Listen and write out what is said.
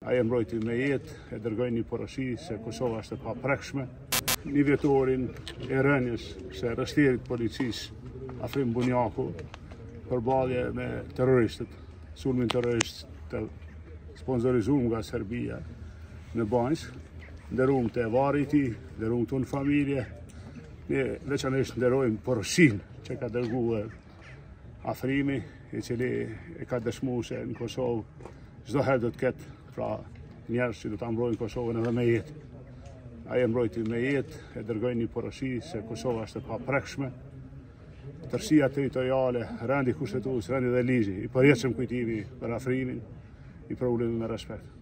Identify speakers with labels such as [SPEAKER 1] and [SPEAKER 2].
[SPEAKER 1] Ai mbrojti me jetë, e dërgoj një poroshi se Kosova është e paprekshme. Një vjetorin e rënjes së rrështerit policisë afrim Bunjaku përballje me terroristët, sulmin terrorist të sponsorizuar nga Serbia në Banjë, nderuam të varri i tij, nderuam tonë familje. Ne veçanërisht nderojmë poroshinë që ka dërguar afrimi, i cili e ka dëshmuar se në Kosovë çdo herë do të ketë pra njerëz që do ta mbrojnë Kosovën edhe me jetë. Ai e mbrojti me jetë, e dërgoi një poroshi se Kosova është e paprekshme. Tërësia territoriale, rendi kushtetues, rendi dhe ligji, i përjetshëm kujtimi për afrimin, i përulemi me respekt.